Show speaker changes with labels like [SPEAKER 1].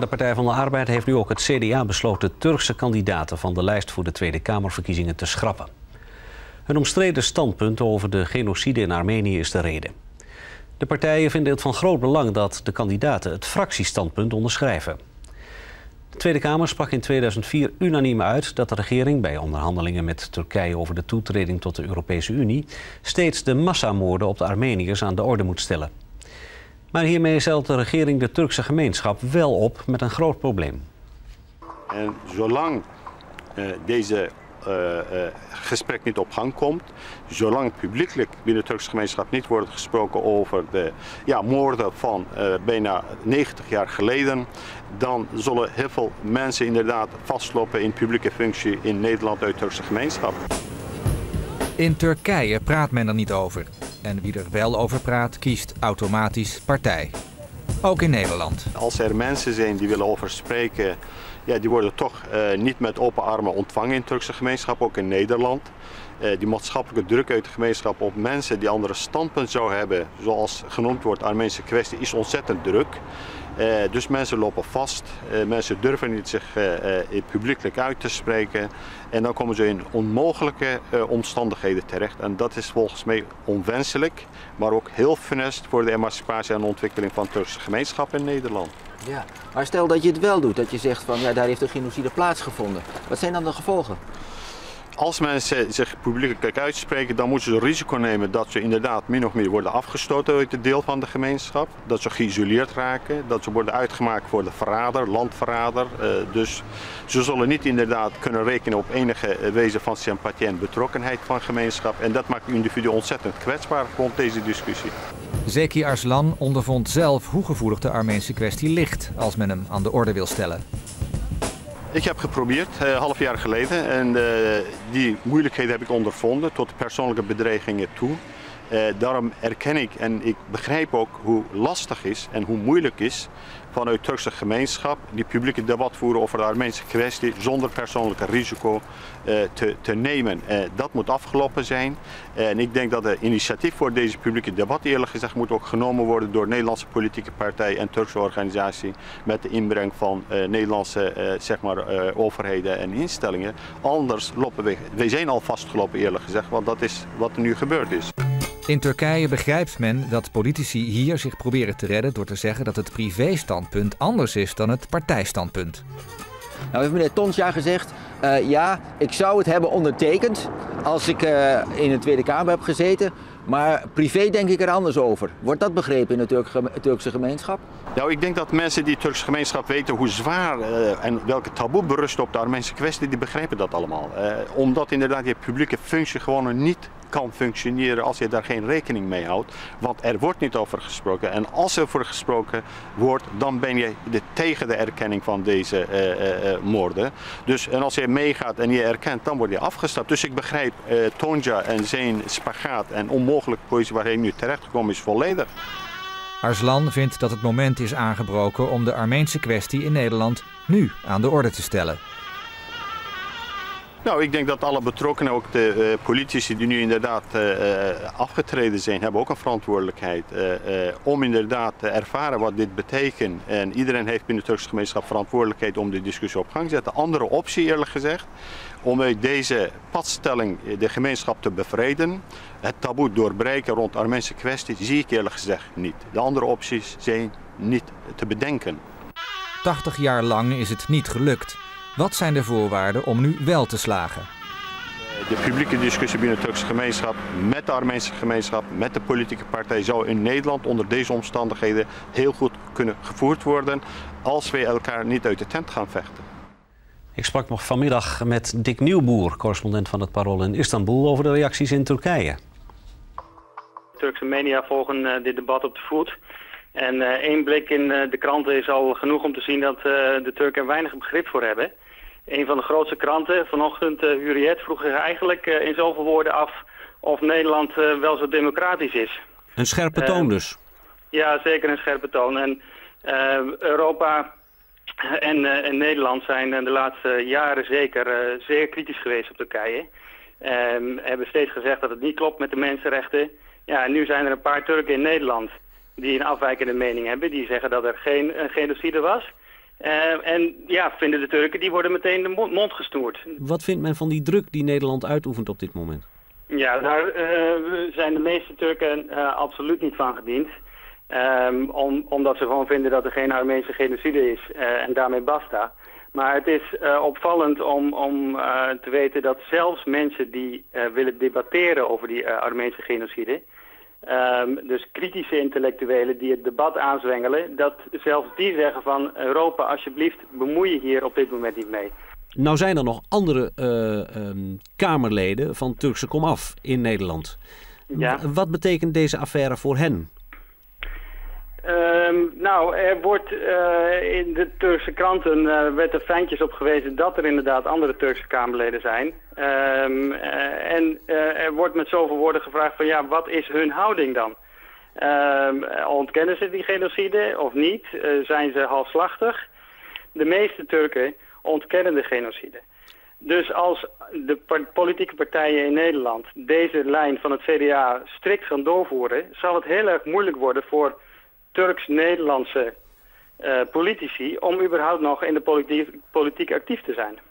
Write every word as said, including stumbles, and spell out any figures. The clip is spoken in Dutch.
[SPEAKER 1] De Partij van de Arbeid heeft nu ook het C D A besloten Turkse kandidaten van de lijst voor de Tweede Kamerverkiezingen te schrappen. Een omstreden standpunt over de genocide in Armenië is de reden. De partijen vinden het van groot belang dat de kandidaten het fractiestandpunt onderschrijven. De Tweede Kamer sprak in tweeduizend vier unaniem uit dat de regering bij onderhandelingen met Turkije over de toetreding tot de Europese Unie steeds de massamoorden op de Armeniërs aan de orde moet stellen. Maar hiermee stelt de regering de Turkse gemeenschap wel op met een groot probleem.
[SPEAKER 2] En zolang uh, deze uh, uh, gesprek niet op gang komt, zolang publiekelijk binnen de Turkse gemeenschap niet wordt gesproken over de ja, moorden van uh, bijna negentig jaar geleden, dan zullen heel veel mensen inderdaad vastlopen in publieke functie in Nederland uit de Turkse gemeenschap.
[SPEAKER 3] In Turkije praat men er niet over. En wie er wel over praat, kiest automatisch partij. Ook in Nederland.
[SPEAKER 2] Als er mensen zijn die willen over spreken, ja, die worden toch uh, niet met open armen ontvangen in de Turkse gemeenschap, ook in Nederland. Uh, die maatschappelijke druk uit de gemeenschap op mensen die andere standpunt zouden hebben, zoals genoemd wordt, Armeense kwestie, is ontzettend druk. Uh, dus mensen lopen vast, uh, mensen durven niet zich uh, uh, publiekelijk uit te spreken en dan komen ze in onmogelijke uh, omstandigheden terecht. En dat is volgens mij onwenselijk, maar ook heel funest voor de emancipatie en ontwikkeling van de Turkse gemeenschap in Nederland.
[SPEAKER 4] Ja, maar stel dat je het wel doet, dat je zegt van ja, daar heeft een genocide plaatsgevonden. Wat zijn dan de gevolgen?
[SPEAKER 2] Als mensen zich publiekelijk uitspreken, dan moeten ze het risico nemen dat ze inderdaad min of meer worden afgestoten uit het deel van de gemeenschap. Dat ze geïsoleerd raken, dat ze worden uitgemaakt voor de verrader, landverrader. Uh, dus ze zullen niet inderdaad kunnen rekenen op enige wezen van sympathie en betrokkenheid van de gemeenschap. En dat maakt individuen ontzettend kwetsbaar rond deze discussie.
[SPEAKER 3] Zeki Arslan ondervond zelf hoe gevoelig de Armeense kwestie ligt als men hem aan de orde wil stellen.
[SPEAKER 2] Ik heb geprobeerd, uh, half jaar geleden, en uh, die moeilijkheden heb ik ondervonden tot persoonlijke bedreigingen toe. Uh, daarom erken ik en ik begrijp ook hoe lastig is en hoe moeilijk is vanuit de Turkse gemeenschap die publieke debat voeren over de Armeense kwestie zonder persoonlijke risico uh, te, te nemen. Uh, dat moet afgelopen zijn. Uh, en ik denk dat het initiatief voor deze publieke debat eerlijk gezegd moet ook genomen worden door Nederlandse politieke partij en Turkse organisatie met de inbreng van uh, Nederlandse uh, zeg maar, uh, overheden en instellingen. Anders lopen we, wij zijn al vastgelopen eerlijk gezegd, want dat is wat er nu gebeurd is.
[SPEAKER 3] In Turkije begrijpt men dat politici hier zich proberen te redden door te zeggen dat het privérstandpunt anders is dan het partijstandpunt.
[SPEAKER 4] Nou heeft meneer Tonja gezegd, uh, ja, ik zou het hebben ondertekend als ik uh, in de Tweede Kamer heb gezeten, maar privé denk ik er anders over. Wordt dat begrepen in de Turk Turkse gemeenschap?
[SPEAKER 2] Nou, ik denk dat mensen die de Turkse gemeenschap weten hoe zwaar uh, en welke taboe berust op de Armeense kwestie, die begrijpen dat allemaal. Uh, omdat inderdaad je publieke functie gewoon niet kan functioneren als je daar geen rekening mee houdt. Want er wordt niet over gesproken. En als er voor gesproken wordt, dan ben je de, tegen de erkenning van deze uh, uh, moorden. Dus en als je meegaat en je erkent, dan word je afgestapt. Dus ik begrijp uh, Tonja en zijn spagaat en onmogelijke positie waar hij nu terechtgekomen is volledig.
[SPEAKER 3] Arslan vindt dat het moment is aangebroken om de Armeense kwestie in Nederland nu aan de orde te stellen.
[SPEAKER 2] Nou, ik denk dat alle betrokkenen, ook de uh, politici die nu inderdaad uh, afgetreden zijn, hebben ook een verantwoordelijkheid uh, uh, om inderdaad te ervaren wat dit betekent. En iedereen heeft binnen de Turkse gemeenschap verantwoordelijkheid om de discussie op gang te zetten. Andere optie eerlijk gezegd, om uit deze padstelling de gemeenschap te bevreden, het taboe doorbreken rond de Armeense kwestie, zie ik eerlijk gezegd niet. De andere opties zijn niet te bedenken.
[SPEAKER 3] tachtig jaar lang is het niet gelukt. Wat zijn de voorwaarden om nu wel te slagen?
[SPEAKER 2] De publieke discussie binnen de Turkse gemeenschap, met de Armeense gemeenschap, met de politieke partij zou in Nederland onder deze omstandigheden heel goed kunnen gevoerd worden als we elkaar niet uit de tent gaan vechten.
[SPEAKER 1] Ik sprak nog vanmiddag met Dick Nieuwboer, correspondent van het Parool in Istanbul, over de reacties in Turkije.
[SPEAKER 5] Turkse media volgen uh, dit debat op de voet. En uh, één blik in uh, de kranten is al genoeg om te zien dat uh, de Turken er weinig begrip voor hebben. Een van de grootste kranten, vanochtend uh, Hürriyet, vroeg zich eigenlijk uh, in zoveel woorden af of Nederland uh, wel zo democratisch is.
[SPEAKER 1] Een scherpe toon dus?
[SPEAKER 5] Uh, ja, zeker een scherpe toon. En uh, Europa en, uh, en Nederland zijn uh, de laatste jaren zeker uh, zeer kritisch geweest op Turkije. Uh, hebben steeds gezegd dat het niet klopt met de mensenrechten. Ja, en nu zijn er een paar Turken in Nederland die een afwijkende mening hebben. Die zeggen dat er geen uh, genocide was. Uh, en ja, vinden de Turken, die worden meteen de mond, mond gesnoerd.
[SPEAKER 1] Wat vindt men van die druk die Nederland uitoefent op dit moment?
[SPEAKER 5] Ja, daar uh, zijn de meeste Turken uh, absoluut niet van gediend. Um, om, omdat ze gewoon vinden dat er geen Armeense genocide is uh, en daarmee basta. Maar het is uh, opvallend om, om uh, te weten dat zelfs mensen die uh, willen debatteren over die uh, Armeense genocide, um, dus kritische intellectuelen die het debat aanzwengelen, dat zelfs die zeggen van Europa, alsjeblieft, bemoei je hier op dit moment niet mee.
[SPEAKER 1] Nou zijn er nog andere uh, um, Kamerleden van Turkse komaf in Nederland.
[SPEAKER 5] Ja.
[SPEAKER 1] W- wat betekent deze affaire voor hen?
[SPEAKER 5] Um, nou, er wordt uh, in de Turkse kranten uh, werd er fijntjes op gewezen dat er inderdaad andere Turkse Kamerleden zijn. Um, uh, en uh, er wordt met zoveel woorden gevraagd van ja, wat is hun houding dan? Um, ontkennen ze die genocide of niet? Uh, zijn ze halfslachtig? De meeste Turken ontkennen de genocide. Dus als de politieke partijen in Nederland deze lijn van het C D A strikt gaan doorvoeren, zal het heel erg moeilijk worden voor Turks-Nederlandse uh, politici om überhaupt nog in de politiek, politiek actief te zijn.